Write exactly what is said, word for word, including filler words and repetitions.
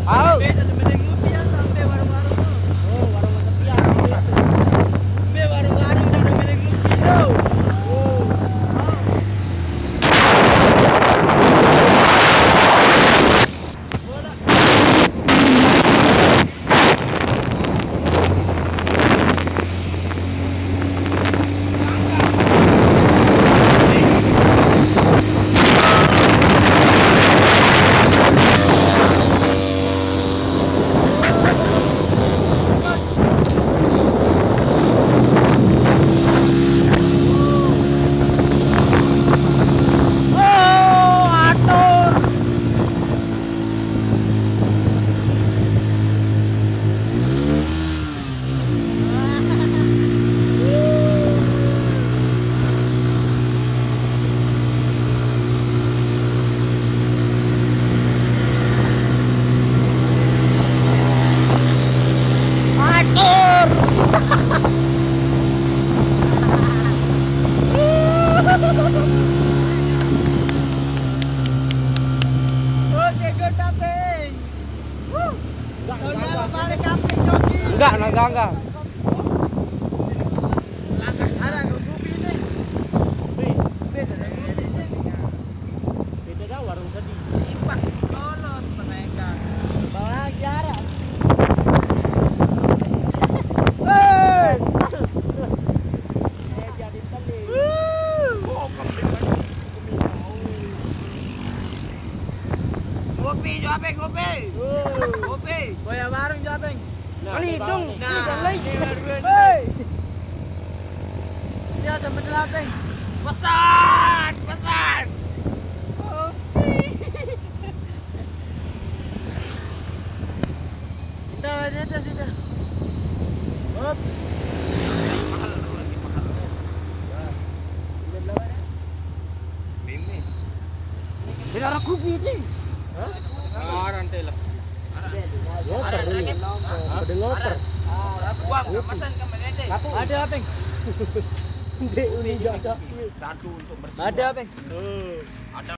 Au. Beda temen ngopi ya sampai warung-warung tuh. Oh, warung ngopi ya. Be warung-warung udah temen ngopi tuh. Oh. Oke, good tapping. Woo. Enggak balik camping Joki. Enggak, enggak, enggak. Ada ngopi ini. Beda Beda dah warung tadi. Impak lolos mereka. Bawa jarak. Hei. Eh, jadi tadi. Ngopi jo apeng ngopi. Ngopi. Boya bareng jo apeng. Nah, ini dong. Nah, Ini lagi. Hei. Dia ada bener apeng. Pesan, pesan. Ngopi. Kita ini atas sini. Hop. Ini orang kopi sih. Ah, rantai lah. Ngoper ini. Ada ngoper. Buang, pesan ke Menende. Ada apeng. Dek, ini enggak ada. Satu untuk bersih. Ada apeng. Oh. Ada